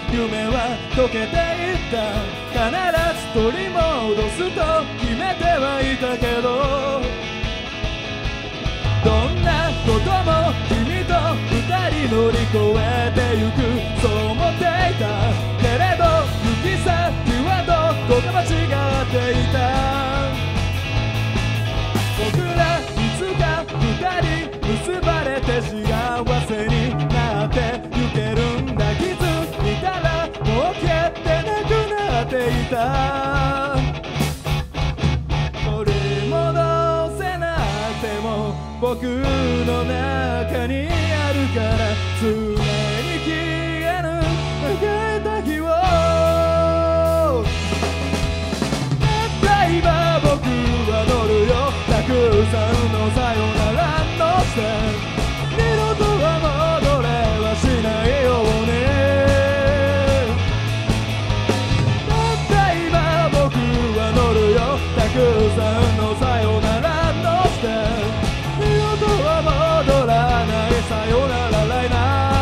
夢は溶けていった必ず取り戻すと決めてはいたけどどんなことも君と二人乗り越えてゆくそう思っていたけれど行き先はどこか間違っていた僕らいつか二人結ばれて幸せになってゆけるんだ気づいたらもう消えてなくなっていた取り戻せなくても僕の中にあるから常に消えぬ長い滝をたった今僕は乗るよたくさんのさよならの線二度とは戻れはしないようにたった今僕は乗るよたくさんのさよならの線二度とは戻らないさよならライナ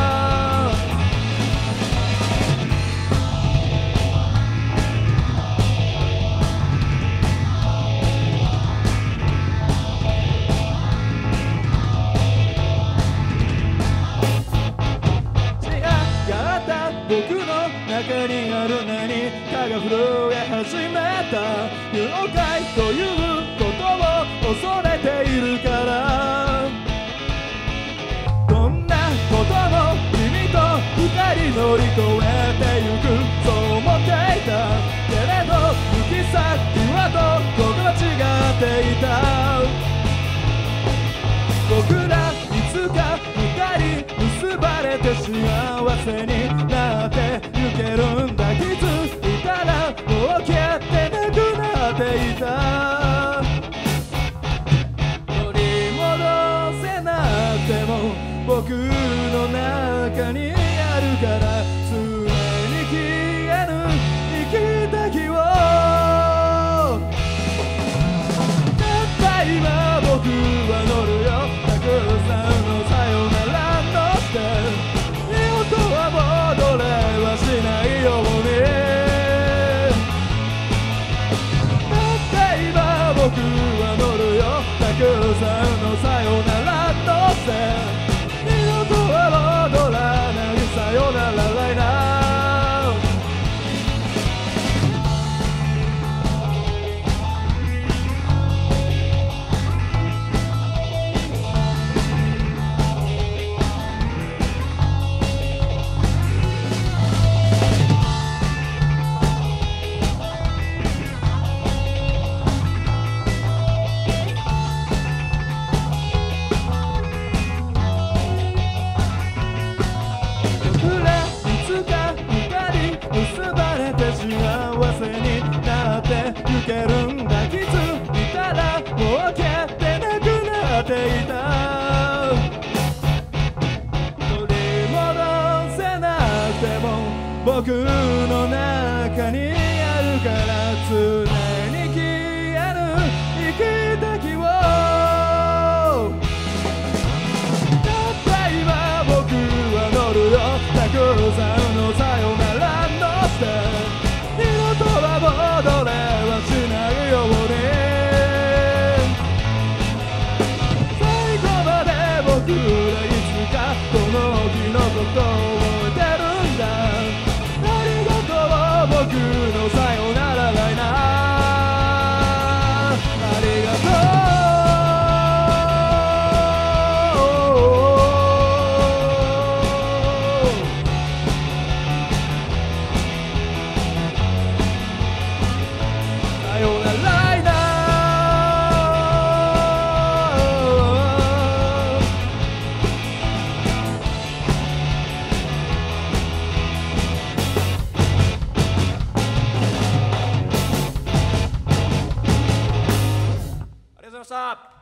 僕の中にある何かが震え始めた妖怪ということを恐れているからどんなことも君と二人乗り越えてゆくそう思っていたけれど行き先はどこか間違っていた僕らいつか二人結ばれて幸せになってゆけるんだ気づいたらもう消えてなくなっていた取り戻せなくても僕の中にあるから常に消えぬ生きた気をたった今僕は乗るよたくさんのさよならの線二度とは戻れはしないようにたった今僕は乗るよたくさんのさよならの線二度とは戻らないさよならライナー結ばれて幸せになってゆけるんだ気づいたらもう消えてなくなっていた取り戻せなくても僕の中にあるから常に消えぬ生きた気をたった今僕は乗るよたくさんのさよなら二度とは戻れはしないように最後まで僕らいつかこの日のことを覚えてるんだありがとう僕のさよならライナーありがとうありがとうございました。